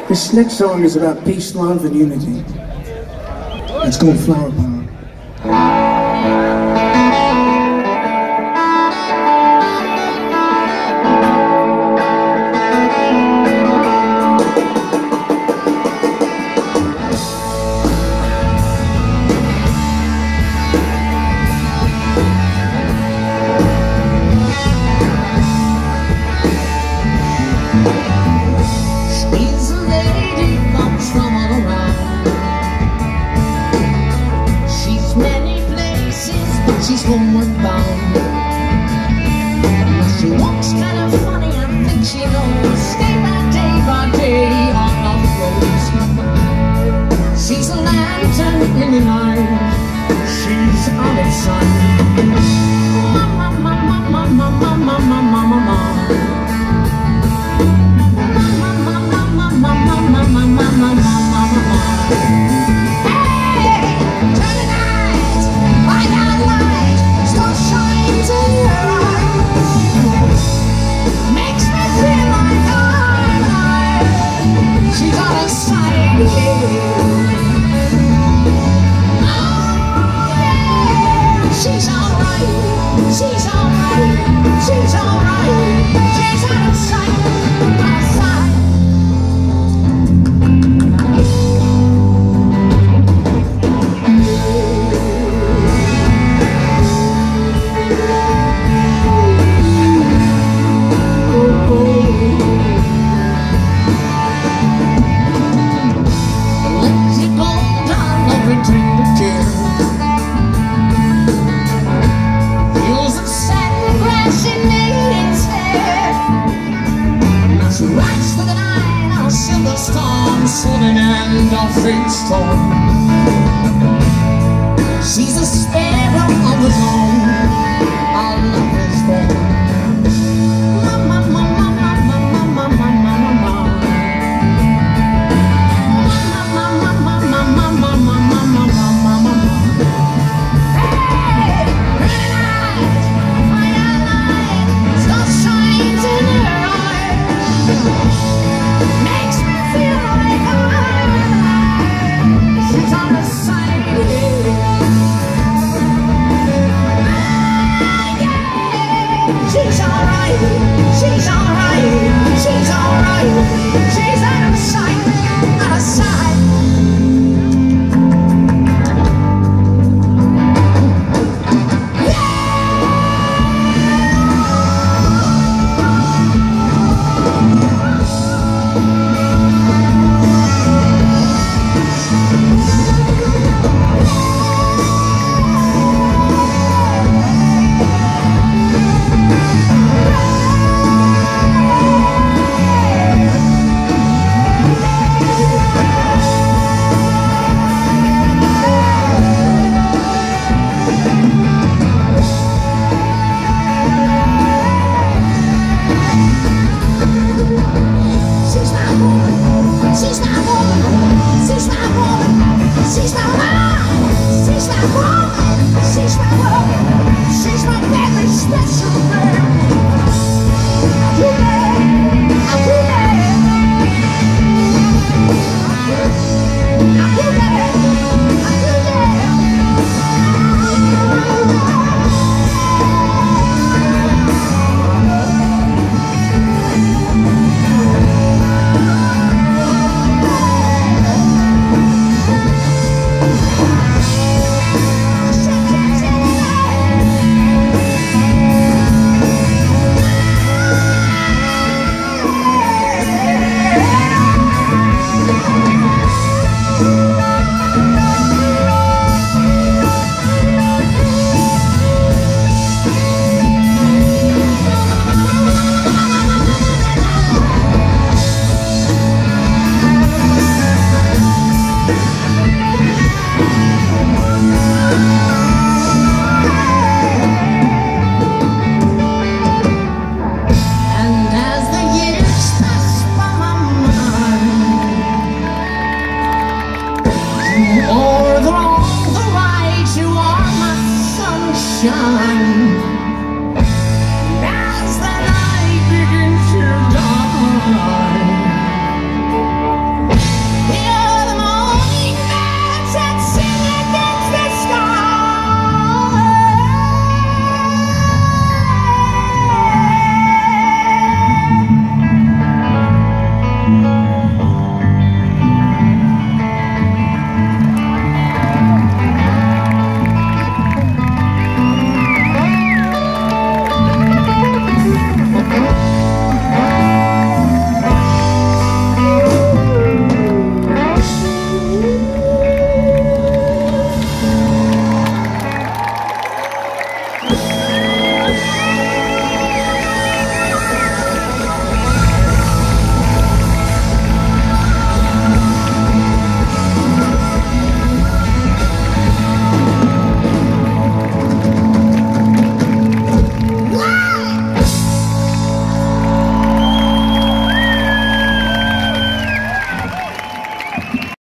This next song is about peace, love, and unity. It's called Flower Power. She's homeward bound. She walks kind of funny, I think she knows. Day by day on the roads. She's a lantern in the night. She's out of sight. Mama, mama, mama, mama, mama, mama, mama. She's alright, she's alright, she's alright, she's out of sight, out of sight. Let it go down, love and tender care. She rides for the night on a silver storm, Ferdinand of fate storm. She's a sparrow of the dawn. Our love is born. Mama, mama, mama, mama, mama, mama. Mama, mama, mama, mama, mama, mama, mama. Hey, light, stars shines in her eyes. Makes me feel like she's on the side. She's alright, she's alright, she's alright, she's out of sight, out of sight. She's my very special girl. Or the wrong, the right, you are my sunshine.